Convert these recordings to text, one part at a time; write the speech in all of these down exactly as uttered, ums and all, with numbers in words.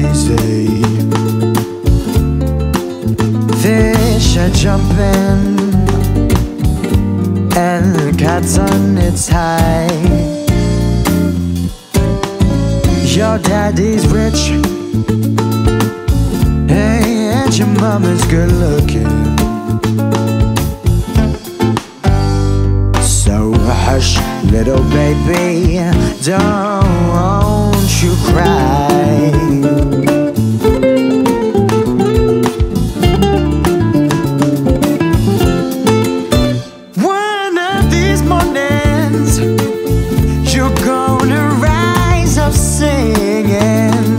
easy. Fish are jumping and the cat's on its high. Your daddy's rich, hey, and your mama's good looking. So hush, little baby, don't you cry. One of these mornings, you're gonna rise up singing.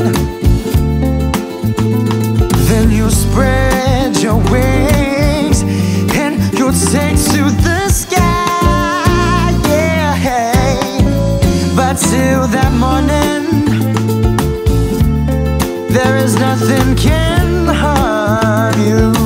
Then you'll spread your wings and you'll take to the sky. But till that morning, there is nothing can harm you.